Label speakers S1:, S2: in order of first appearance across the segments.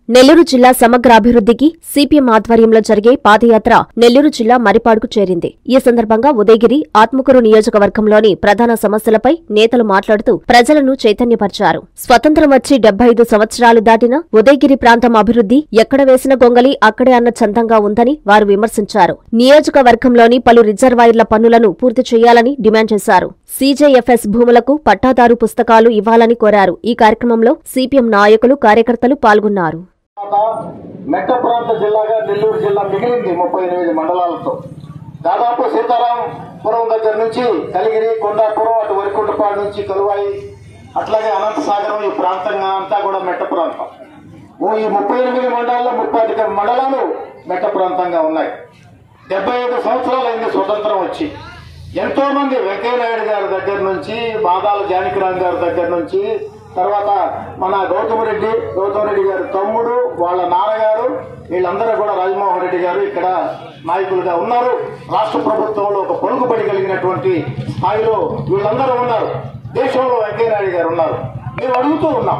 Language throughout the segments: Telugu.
S1: నెల్లూరు జిల్లా సమగ్ర అభివృద్ధికి సిపిఎం ఆధ్వర్యంలో జరిగే పాదయాత్ర నెల్లూరు జిల్లా మరిపాడుకు చేరింది. ఈ సందర్భంగా ఉదయగిరి, ఆత్మకూరు నియోజకవర్గంలోని ప్రధాన సమస్యలపై నేతలు మాట్లాడుతూ ప్రజలను చైతన్యపరిచారు. స్వతంత్రం వచ్చి 75 సంవత్సరాలు దాటినా ఉదయగిరి ప్రాంతం అభివృద్ధి ఎక్కడ వేసిన గొంగలి అక్కడే అన్న చందంగా ఉందని వారు విమర్శించారు. నియోజకవర్గంలోని పలు రిజర్వాయర్ల పనులను పూర్తి చేయాలని డిమాండ్ చేశారు. సీజేఎఫ్ఎస్ భూములకు పట్టాదారు పుస్తకాలు ఇవ్వాలని కోరారు. ఈ కార్యక్రమంలో సిపిఎం నాయకులు, కార్యకర్తలు పాల్గొన్నారు.
S2: మెట్ట ప్రాంత జిల్లాగా నెల్లూరు జిల్లా మిగిలింది 38 మండలాలతో. దాదాపు సీతారాంపురం దగ్గర నుంచి కలిగిరి, కొండాపురం, అటు వరికుంటపాడు నుంచి కలువాయి, అట్లాగే అనంతసాగరం, ఈ ప్రాంతంగా అంతా కూడా మెట్ట ప్రాంతం. ఈ 38 మండలాల్లో 35 మండలాలు మెట్ట ప్రాంతంగా ఉన్నాయి. 75 సంవత్సరాలైంది స్వతంత్రం వచ్చి. ఎంతో మంది వెంకయ్యనాయుడు గారి దగ్గర నుంచి, బాదాల జానకిరామ్ గారి దగ్గర నుంచి, తర్వాత మన గౌతమ్ రెడ్డి గారి తమ్ముడు, వాళ్ళ నాన్నగారు, వీళ్ళందరూ కూడా రాజమోహన్ రెడ్డి గారు ఇక్కడ నాయకులుగా ఉన్నారు. రాష్ట్ర ప్రభుత్వంలో ఒక పలుకుబడి కలిగినటువంటి స్థాయిలో వీళ్ళందరూ ఉన్నారు. దేశంలో వెంకయ్యనాయుడు గారు ఉన్నారు. మేము అడుగుతూ ఉన్నాం,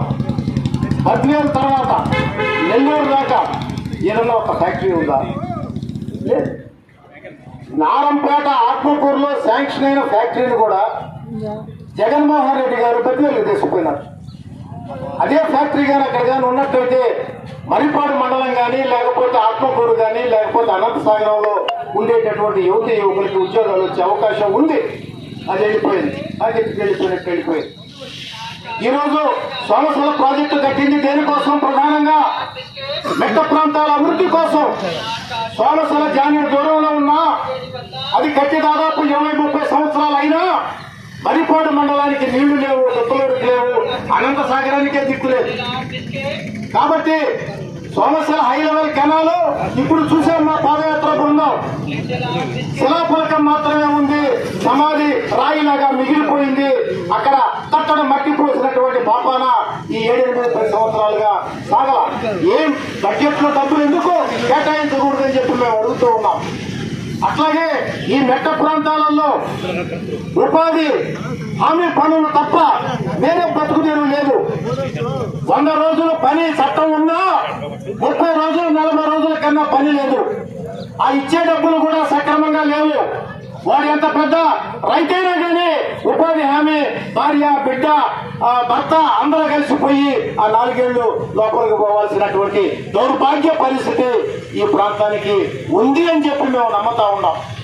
S2: 17 తర్వాత నెల్లూరు దాకా ఏదన్నా ఒక ఫ్యాక్టరీ ఉందా? లేదు. నారంపేట, ఆత్మకూరులో శాంక్షన్ అయిన ఫ్యాక్టరీని కూడా జగన్మోహన్ రెడ్డి గారు బదిలీలు తీసుకుపోయినారు. అదే ఫ్యాక్టరీ కానీ అక్కడ కానీ ఉన్నట్లయితే మరిపాడు మండలం కానీ, లేకపోతే ఆత్మకూరు కానీ, లేకపోతే అనంతసాగరంలో ఉండేటటువంటి యువతి యువకులకి ఉద్యోగాలు వచ్చే అవకాశం ఉంది. అది వెళ్ళిపోయింది. అది వెళ్ళిపోయింది. ఈరోజు సోమశిల ప్రాజెక్టు కట్టింది దేనికోసం? ప్రధానంగా మెట్ట ప్రాంతాల అభివృద్ధి కోసం. సోమశిల జానీడు దూరంలో ఉన్నా అది కట్టి దాదాపు 20-30 సంవత్సరాలు అయినా మరిపాడు మండలానికి నీళ్లు లేవు, దుప్పలోడికి లేవు, అనంతసాగరానికే దిక్కులేదు. కాబట్టి సోమశిల హై లెవెల్ కెనాలు ఇప్పుడు చూసాం. మా పాదయాత్ర బృందం శిలాఫలకం మాత్రమే ఉంది, సమాధి రాయిలాగా మిగిలిపోయింది. అక్కడ తట్టడం మట్టి పోసినటువంటి పాపాన ఈ 7-8 సంవత్సరాలుగా సాగల. ఏం బడ్జెట్ లో డబ్బులు ఎందుకు కేటాయించకూడదని చెప్పి మేము అడుగుతూ ఉన్నాం. అట్లాగే ఈ మెట్ట ప్రాంతాలలో ఉపాధి హామీ పనులు తప్ప వేరే బతుకుదేరు లేదు. 100 రోజులు పని చట్టం ఉన్నా 30 రోజులు 40 రోజుల కన్నా పని లేదు. ఆ ఇచ్చే డబ్బులు కూడా సక్రమంగా లేవు. వాడు ఎంత పెద్ద రైతైనా కానీ ఉపాధి హామీ భార్య, బిడ్డ, భర్త అందరూ కలిసిపోయి ఆ 4 ఏళ్లు లోపలికి పోవాల్సినటువంటి దౌర్భాగ్య పరిస్థితి ఈ ప్రాంతానికి ఉంది అని చెప్పి మేము నమ్ముతా ఉన్నాం.